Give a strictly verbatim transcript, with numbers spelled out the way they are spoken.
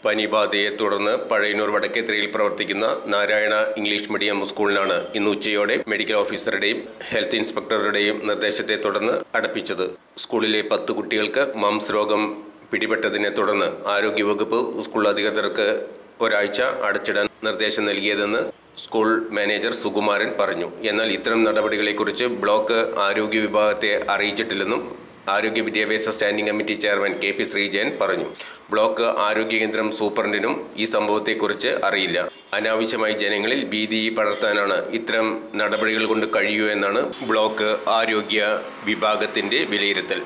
പനിബാധയെ തുടർന്ന് പഴയന്നൂർ വടക്കേത്തറയിൽ പ്രവർത്തിക്കുന്ന Narayana English medium സ്കൂളിനാണ് ഇന്ന് ഉച്ചയോടെ മെഡിക്കൽ ഓഫീസറുടെയും ഹെൽത്ത് ഇൻസ്പെക്ടറുടെയും നിർദ്ദേശത്തെ തുടർന്ന് അടപ്പിച്ചത്. സ്കൂളിലെ പത്ത് കുട്ടികൾക്ക് മംസ് രോഗം പിടിപെട്ടതിനെ തുടർന്ന് ആരോഗ്യവകുപ്പ് സ്കൂൾ അധികൃതർക്ക് ഒരാഴ്ച അടച്ചിടാൻ നിർദ്ദേശം നൽകിയതെന്ന് സ്കൂൾ മാനേജർ സുകുമാരൻ പറഞ്ഞു. എന്നാൽ ഇത്തരം നടപടികളെക്കുറിച്ച് ബ്ലോക്ക് ആരോഗ്യ വിഭാഗത്തെ അറിയിച്ചിട്ടില്ലെന്നും ആരോഗ്യ വിദ്യാഭ്യാസ standing committee chairman K P Sreejayan പറഞ്ഞു. ബ്ലോക്ക് ആരോഗ്യ കേന്ദ്രം സൂപ്രണ്ടിനും ഈ സംഭവത്തെക്കുറിച്ച് അറിയില്ല. അനാവശ്യമായി ജനങ്ങളിൽ ഭീതി പടർത്താനാണ് ഇത്തരം നടപടികൾ കൊണ്ട് കഴിയൂ എന്നാണ് ബ്ലോക്ക് ആരോഗ്യ വിഭാഗത്തിന്റെ വിലയിരുത്തൽ.